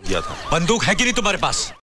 किया था। बंदूक है कि नहीं तुम्हारे पास?